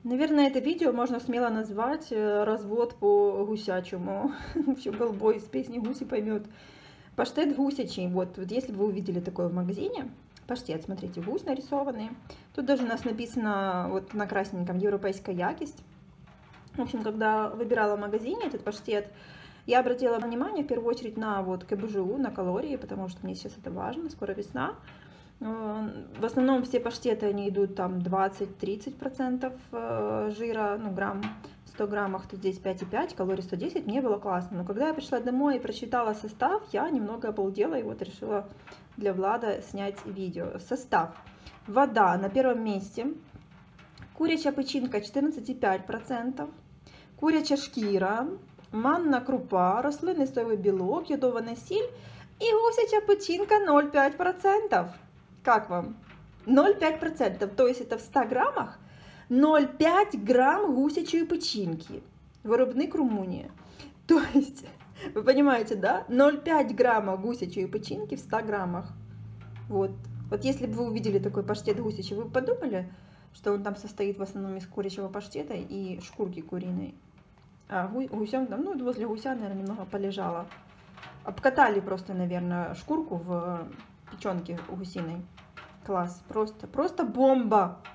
Наверное, это видео можно смело назвать развод по гусячему. В общем, голубой из песни «Гуси поймет». Паштет гусячий. Вот если бы вы увидели такое в магазине, паштет, смотрите, гусь нарисованный. Тут даже у нас написано вот на красненьком «Европейская якость». В общем, когда выбирала в магазине этот паштет, я обратила внимание в первую очередь на вот КБЖУ, на калории, потому что мне сейчас это важно, скоро весна. В основном все паштеты, они идут там 20-30% жира, ну грамм, в 100 граммах, тут здесь 5,5, калорий 110, мне было классно. Но когда я пришла домой и прочитала состав, я немного обалдела и вот решила для Влада снять видео. Состав. Вода на первом месте, курячая печінка 14,5%, куряча шкіра, манна крупа, рослинний соєвий білок, йодована сіль и гусяча печінка 0,5%. Как вам? 0,5%, то есть это в 100 граммах 0,5 грамм гусячої печінки. Виробник Румунія. То есть, вы понимаете, да? 0,5 грамма гусячей печінки в 100 граммах. Вот. Вот если бы вы увидели такой паштет гусячий, вы бы подумали, что он там состоит в основном из курячего паштета и шкурки куриной. А гусем там, ну, возле гуся, наверное, немного полежало. Обкатали просто, наверное, шкурку в печенке гусиной. Класс, просто бомба!